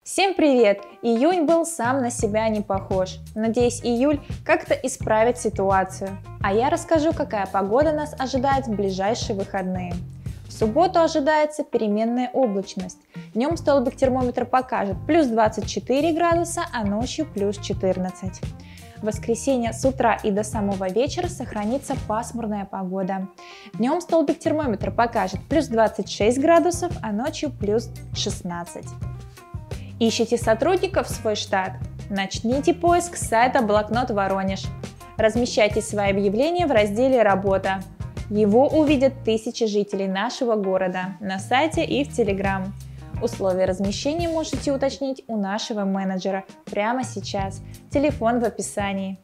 Всем привет! Июнь был сам на себя не похож. Надеюсь, июль как-то исправит ситуацию. А я расскажу, какая погода нас ожидает в ближайшие выходные. В субботу ожидается переменная облачность. Днем столбик термометра покажет плюс 24 градуса, а ночью плюс 14. В воскресенье с утра и до самого вечера сохранится пасмурная погода. Днем столбик термометра покажет плюс 26 градусов, а ночью плюс 16. Ищите сотрудников в свой штат? Начните поиск с сайта Блокнот Воронеж. Размещайте свои объявления в разделе «Работа». Его увидят тысячи жителей нашего города на сайте и в Telegram. Условия размещения можете уточнить у нашего менеджера прямо сейчас. Телефон в описании.